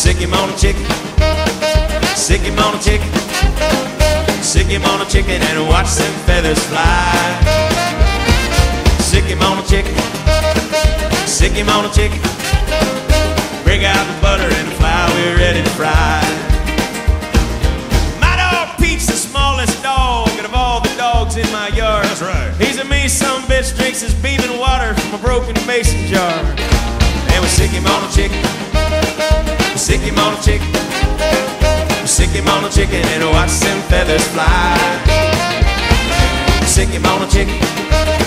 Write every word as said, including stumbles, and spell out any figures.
Sick him on a chicken, sick him on a chicken, sick him on a chicken and watch them feathers fly. Sick him on a chicken, sick him on a chicken, bring out the butter and the flour, we're ready to fry. My dog Pete's the smallest dog out of all the dogs in my yard. That's right. He's a mean son of a bitch, drinks his beaming water from a broken mason jar. And we sick him on a chicken, we sick him on a chicken, we sick him on a chicken and watch them feathers fly. Sick him on a chicken,